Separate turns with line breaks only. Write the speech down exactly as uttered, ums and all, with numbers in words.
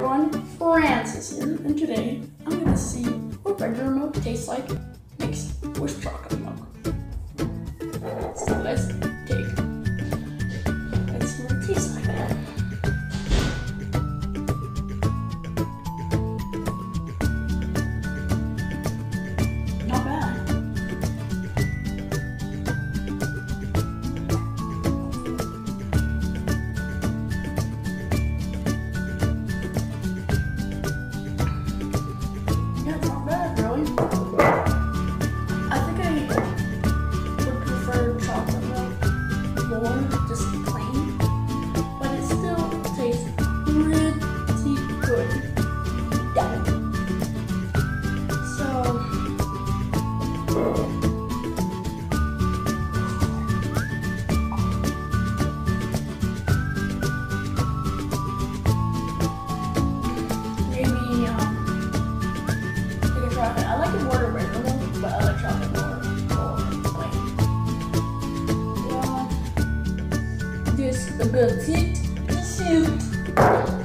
everyone, Francis here, and today I'm gonna see what regular milk tastes like mixed with chocolate milk. So let's take, let's see what it tastes like. Not bad. That's not bad, really. I think I would prefer chocolate milk more, just plain, but it still tastes pretty good. Yeah. So, maybe, um, chocolate. I like it more than regular milk, but I like chocolate more or plain. Well, this is a good tip. Shoot.